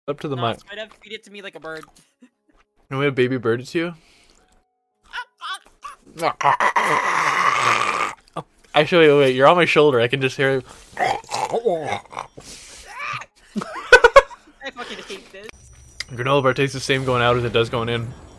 Up to the No, mic. I'd have to feed it to me like a bird. Can we have baby bird to you? Oh, actually, wait, you're on my shoulder. I can just hear it. I fucking hate this. Granola bar tastes the same going out as it does going in.